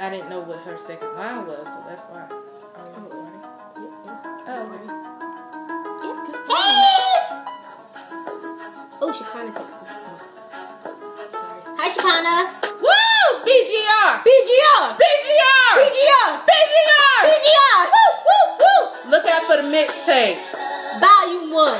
I didn't know what her second line was, so that's why. Oh, Shekinah texted me. Sorry. Hi, Shekinah. Woo! BGR! BGR! BGR! BGR! BGR! BGR! Woo! Woo! Woo! Look out for the mixtape. Volume 1.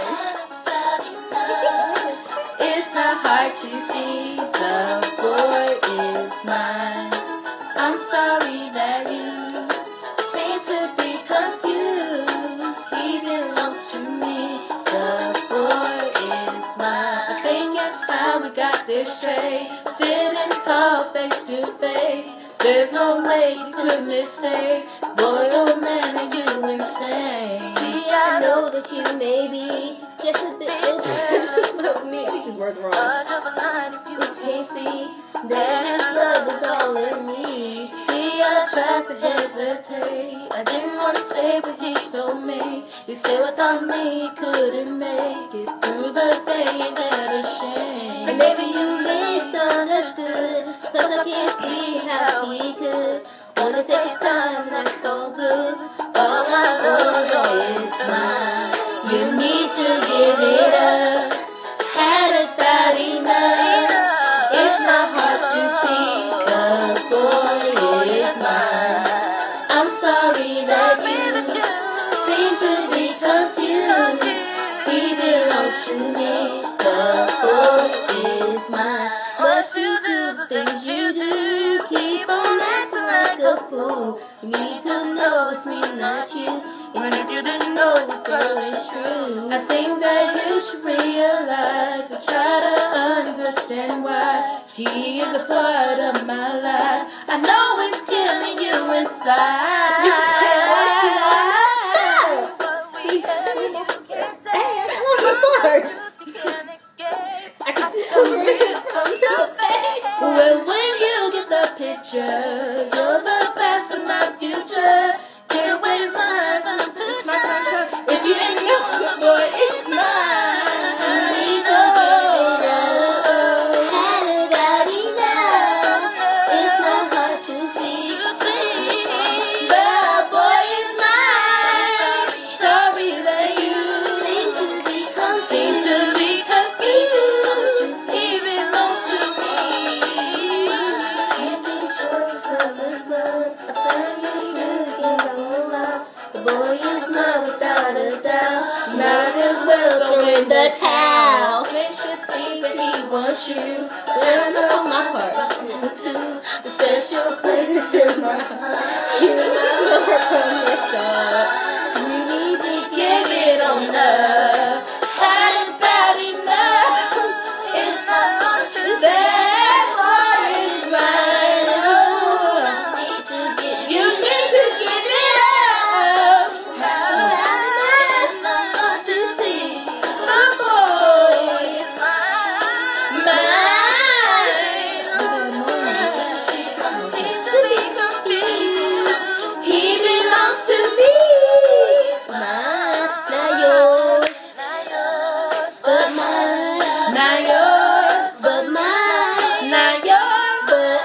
It's not hard to see the boy is mine. I'm sorry that you seem to be confused. He belongs to me. The boy is mine. I think it's time we got this straight. Sitting tall, face to face. There's no way you could mistake. Boy, oh man, are you insane? See, I know that you may be just a bit just about me. I think these words are wrong. If you can't see that his love is all in me. See, I tried to hesitate. I didn't want to say what he told me. He said without me he couldn't make it through the day. That a shame. And maybe you misunderstood, 'cause I can't see how he could. Wanna take his time, that's all good. All I know is it's mine. You need to give it up. Had about enough. It's not hard to see. The boy is mine. I'm sorry that you seem to be confused. He belongs to me. The boy is mine. Must you do the things you do? Keep on acting like a fool. You need to know it's me, not you. And if you didn't know, this girl is true. I think that you should realize and try to understand why he is a part of my life. I know it's killing you inside. You said what you want? Shut up! Hey, that was my part. I can still read from the page. Well, when you get the picture, you're the past and my future. Can't wait time, it's my time, sure. If you ain't know the boy, it's mine. You need to give it up. Had about enough. It's not hard to see. The boy is mine. Sorry that you Seem to be seem confused. to be confused. He belongs to me. You've been choice of this love. I found you singing all out. The boy is mine without a doubt. Might as well throw in the towel. Makes you think that he wants you. Well, that's on my part. To the special place in my heart. You and I love her from the start. You need to Give it on up. Had about enough. It's not hard to say. That boy is mine. You need to give it up. That's not hard to see. The boy is seem to be confused. He belongs to me. Mine, not yours, but mine, Not yours, but mine, not yours. but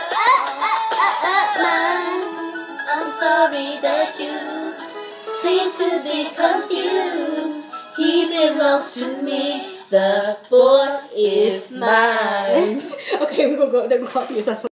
mine. I'm sorry that you seem to be confused. He belongs to me. The boy is mine. Okay, we're gonna go. They're gonna copy us.